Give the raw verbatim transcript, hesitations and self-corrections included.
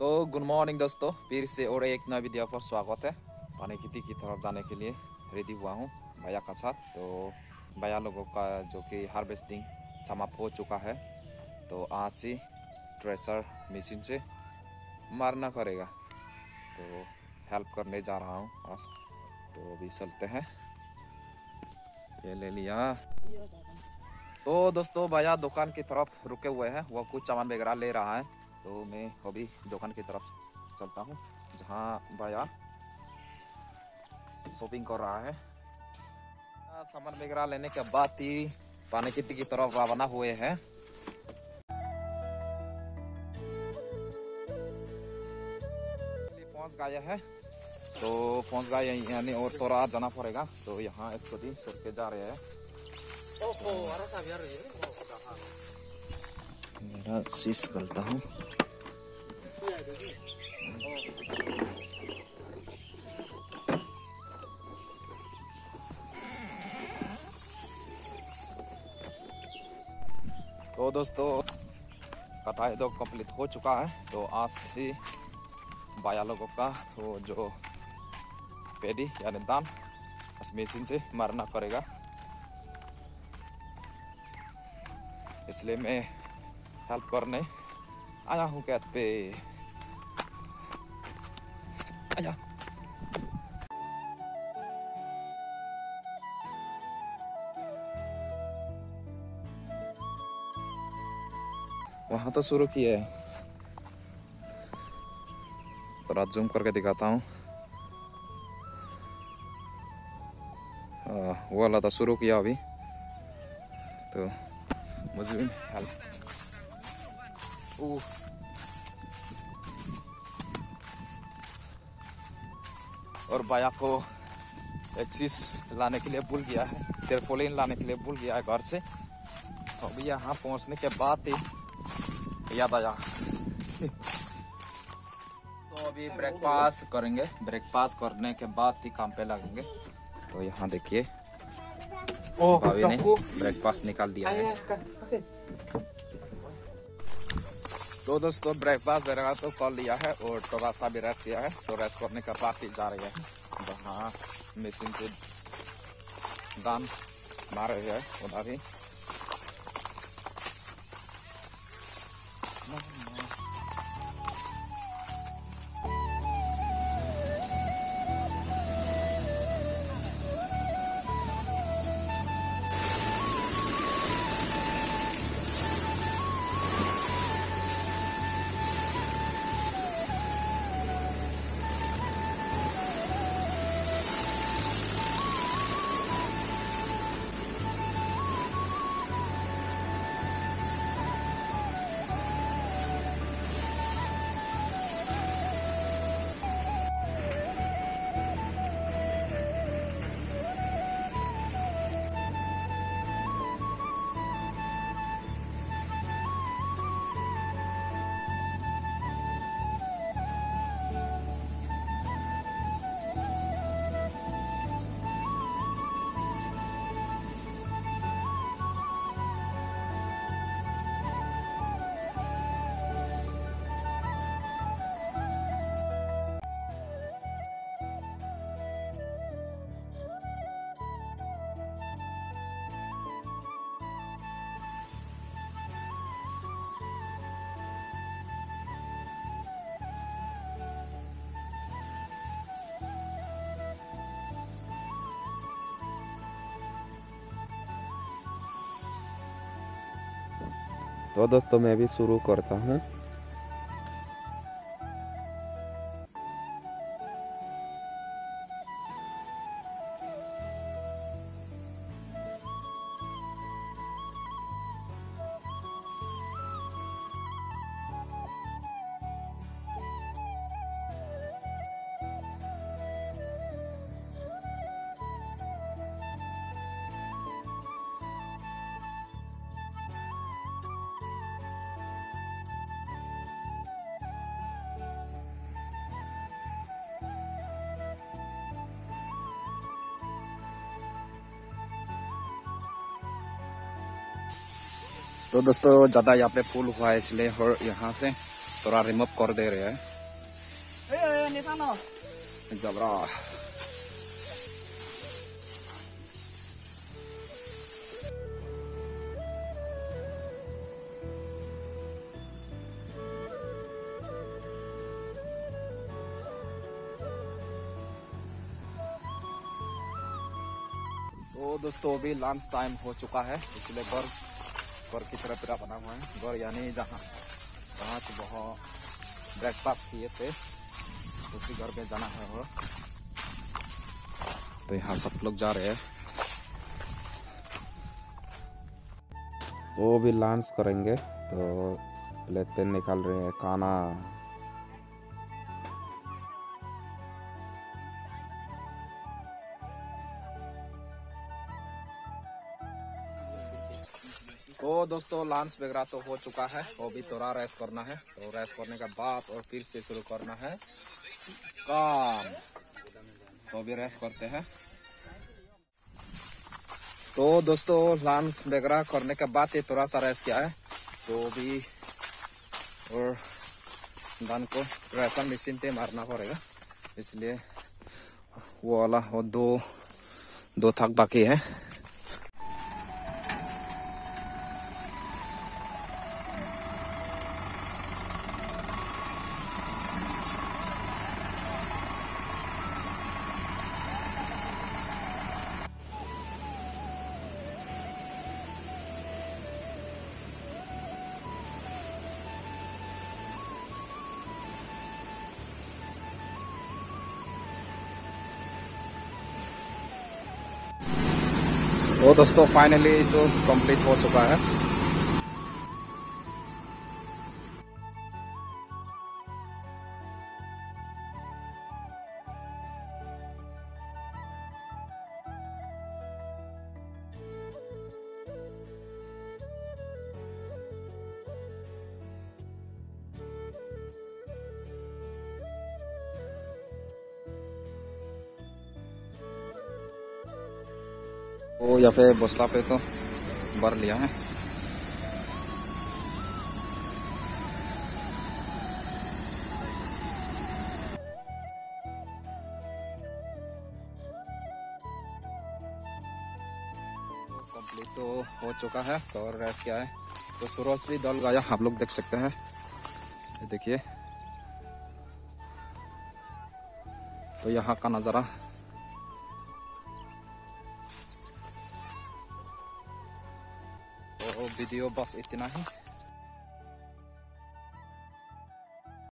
तो good morning दोस्तों, फिर से और एक नया वीडियो पर स्वागत है। पानी खेती की तरफ जाने के लिए रेडी हुआ हूँ भैया का साथ। तो भैया लोगों का जो कि हार्वेस्टिंग समाप्त हो चुका है, तो आज ही ट्रेसर मशीन से मारना करेगा, तो हेल्प करने जा रहा हूँ आज। तो अभी चलते हैं, ये ले लिया। तो दोस्तों भैया दुकान की तरफ रुके हुए हैं, वो कुछ सामान वगैरह ले रहा है। तो मैं अभी दुकान की तरफ चलता हूँ जहाँ भैया शॉपिंग कर रहा है। सामान वगैरह लेने के बाद ही पानी खेती की तरफ रवाना हुए हैं। पहुँच गए हैं, तो पहुँच गए यानी और थोड़ा जाना पड़ेगा। तो यहाँ इसको भी छोड़ के जा रहे हैं। मेरा शीश गलता हूँ। तो दोस्तों कटाई तो कंप्लीट हो चुका है। तो आज से भैया लोगों का वो जो पेड़ी यानी धान इस मशीन से मारना पड़ेगा, इसलिए मैं हेल्प करने आया हूँ खेत पे। आया वहां तो शुरू किया है, थोड़ा जूम करके दिखाता हूँ। वो वाला तो शुरू किया अभी, तो मुझे भी हेल्प। और भैया को एक चीज लाने के लिए भूल गया है, टेरपोलिन लाने के लिए भूल गया है घर से। अभी यहाँ पहुँचने के बाद ही याद आया। तो अभी ब्रेकफास्ट करेंगे, ब्रेकफास्ट करने के बाद ही काम पे लगेंगे। तो यहाँ देखिए भाभी ने ब्रेकफास्ट निकाल दिया है। तो दोस्तों ब्रेकफास्ट वगैरह तो कर लिया है और थोड़ा सा भी रेस्ट किया है। तो रेस्ट करने के बाद ही जा रही है जहाँ मशीन से धान मार रही है उधर ही। तो दोस्तों मैं भी शुरू करता हूँ। तो दोस्तों ज़्यादा यहाँ पे फूल हुआ है, इसलिए यहाँ से थोड़ा रिमूव कर दे रहे हैं। जबरा तो दोस्तों अभी लंच टाइम हो चुका है, इसलिए घर घर की तरफ पूरा बना हुआ है। घर यानी जहाँ जहाँ से बहुत ब्रेकफास्ट किए थे उसी घर पे जाना है वो। तो यहाँ सब लोग जा रहे हैं। वो भी लंच करेंगे तो प्लेट पे निकाल रहे हैं खाना। तो दोस्तों लंच वगैरह तो हो चुका है, वो भी थोड़ा रेस्ट करना है। तो रेस्ट करने के बाद और फिर से शुरू करना है काम। तो भी रेस्ट करते हैं। तो दोस्तों लंच वगैरह करने के बाद ये थोड़ा सा रेस्ट किया है। तो भी और धान को प्रेशर मशीन पे मारना पड़ेगा, इसलिए वो वाला वो दो दो थक बाकी है। तो दोस्तों फाइनली तो कंप्लीट हो चुका है। तो यहाँ पे बसला पे तो भर लिया है। कंप्लीट तो हो चुका है। तो और रेस्ट क्या है, तो सूरज भी डल गया, आप लोग देख सकते हैं। ये देखिए, तो यहाँ का नज़ारा। तो वीडियो बस इतना ही।